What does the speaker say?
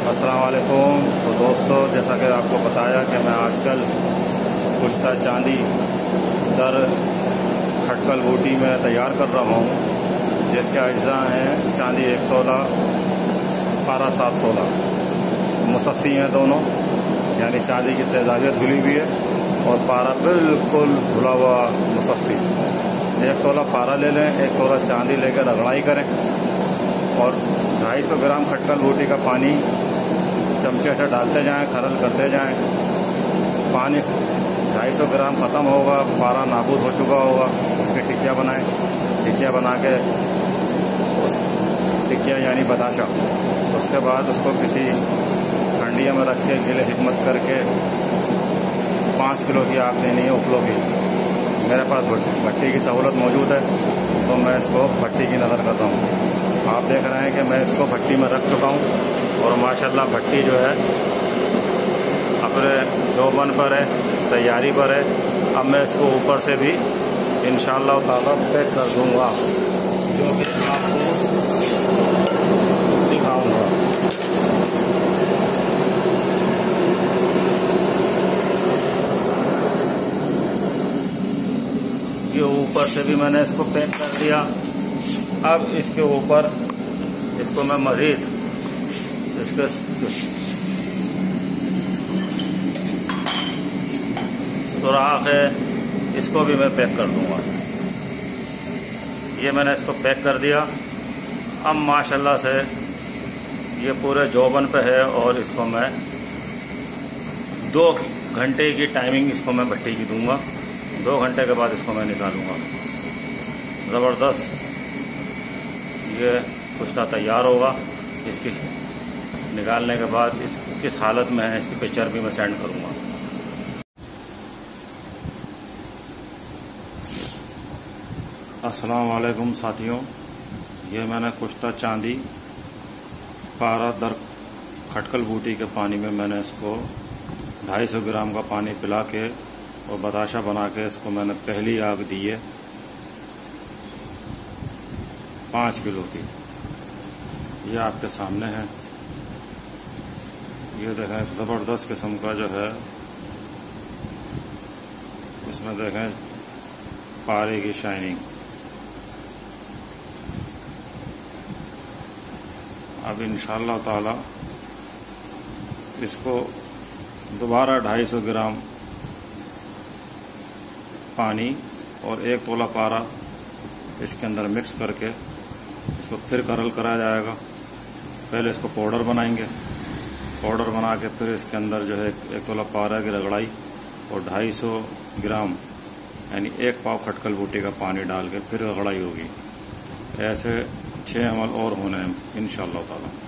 अस्सलाम वालेकुम। तो दोस्तों, जैसा कि आपको बताया कि मैं आजकल कुश्ता चांदी दर खटकल बूटी में तैयार कर रहा हूँ, जिसके अज्जा हैं चांदी 1 तोला, पारा 7 तोला। मुसफ़ी हैं दोनों, यानी चांदी की तेजाबियत धुली हुई है और पारा बिल्कुल धुला हुआ मुसफ़ी। 1 तोला पारा ले लें, 1 तोला चांदी लेकर रगड़ाई करें और 250 ग्राम खटकल बूटी का पानी चमचे से डालते जाएं, खरल करते जाएं। पानी 250 ग्राम ख़त्म होगा, पारा नाबूद हो चुका होगा। उसकी टिक्कियाँ बनाएं, टिक्कियाँ बना के उस टिक्कियाँ यानी बताशा, उसके बाद उसको किसी हंडिया में रख के गिले हिकमत करके 5 किलो की आग देनी है उपलों की। मेरे पास भट्टी की सहूलत मौजूद है, तो मैं इसको भट्टी की नज़र करता हूँ। आप देख रहे हैं कि मैं इसको भट्टी में रख चुका हूँ और माशाल्लाह भट्टी जो है अपने जोबन पर है, तैयारी पर है। अब मैं इसको ऊपर से भी इंशाअल्लाह ताला पैक कर दूँगा, जो कि आपको दिखाऊँगा। ये ऊपर से भी मैंने इसको पैक कर दिया। अब इसके ऊपर इसको मैं मज़ीद इसके सुराख है, इसको भी मैं पैक कर दूंगा। ये मैंने इसको पैक कर दिया। अब माशाल्लाह से ये पूरे जोबन पे है और इसको मैं 2 घंटे की टाइमिंग इसको मैं भट्टी की दूंगा। 2 घंटे के बाद इसको मैं निकालूंगा। ज़बरदस्त ये कुश्ता तैयार होगा। इसकी निकालने के बाद इस किस हालत में है, इसकी पिक्चर भी मैं सेंड करूंगा। अस्सलाम वालेकुम साथियों, ये मैंने कुश्ता चांदी पारा दर खटकल बूटी के पानी में मैंने इसको 250 ग्राम का पानी पिला के और बताशा बना के इसको मैंने पहली आग दी है 5 किलो की। ये आपके सामने है। ये देखें ज़बरदस्त किस्म का जो है, इसमें देखें पारे की शाइनिंग। अब इंशाअल्लाह ताला इसको दोबारा 250 ग्राम पानी और 1 तोला पारा इसके अंदर मिक्स करके इसको फिर करल कराया जाएगा। पहले इसको पाउडर बनाएंगे, पाउडर बना के फिर इसके अंदर जो है 1 तोला पारा की रगड़ाई और 250 ग्राम यानी 1 पाव खटकल बूटी का पानी डाल के फिर रगड़ाई होगी। ऐसे 6 अमल और होने हैं इंशाअल्लाह ताला।